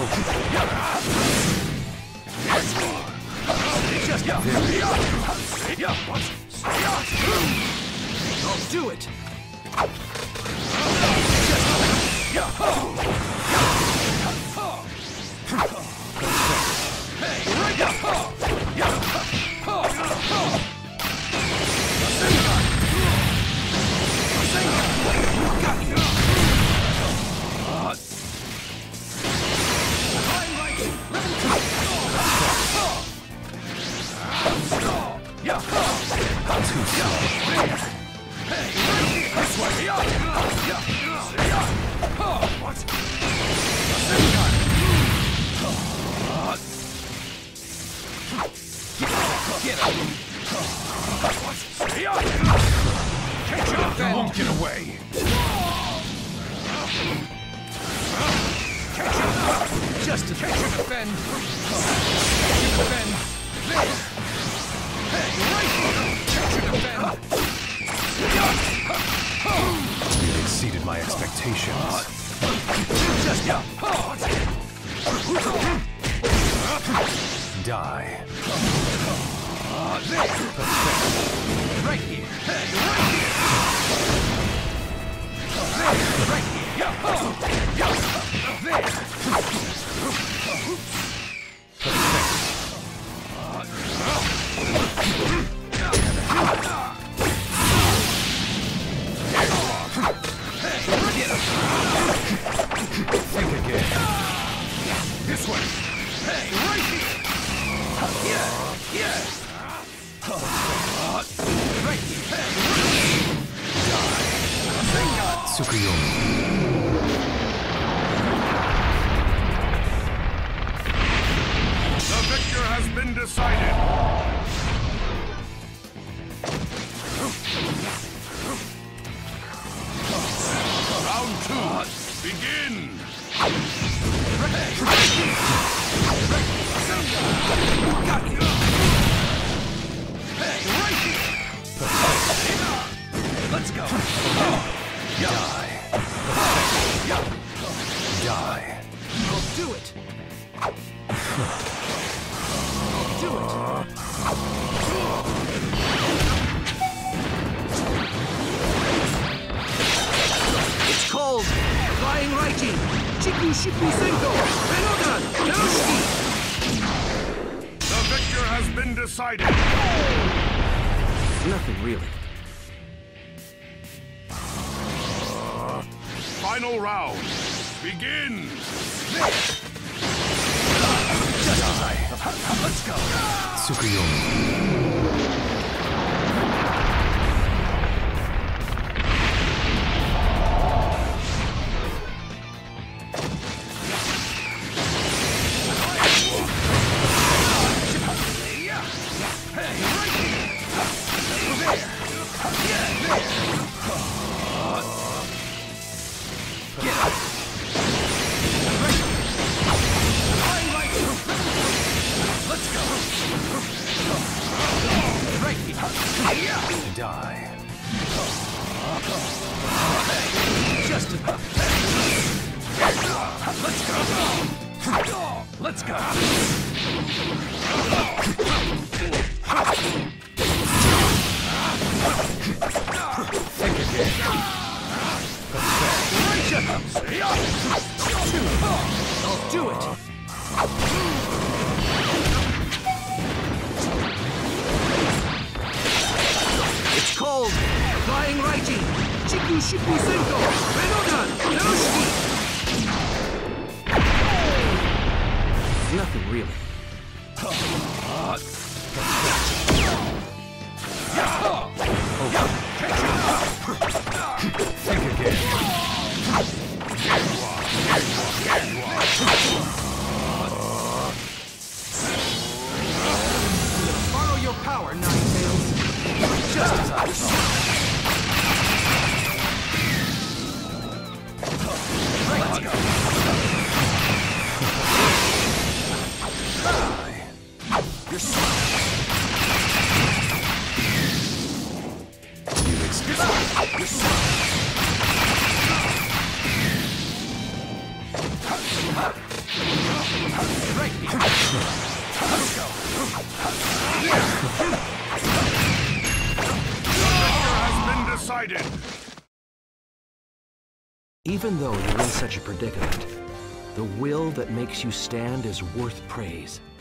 I'll do it. They won't get away. Just to catch and defend. Defend. There. Hey, right here. Catch and defend. You exceeded my expectations. Just Die. there. Right here. Hey, right here. There. Right here. There. Think again. This way. Hey, right here. Yeah. Right here. Hey. Tsukuyomi. The victor has been decided. Round 2, begin! Hey, right here! Let's go! Die. Die. I'll do it! I'll do it! It's called Flying Raijin! Chiku Shipu Senko! Renodan! Narushiki! The victor has been decided. Nothing really. Final round. Begin. Let's go! Tsukuyomi. Die. Just enough. Let's go. Think again. I'll do it. It's called Flying Raijin! Chiku Shipu Senko! Renodan! Narushiki! Nothing really. Think again. Borrow your power, Ninetales. Just as I thought. Let's go. decided. Even though you're in such a predicament, the will that makes you stand is worth praise.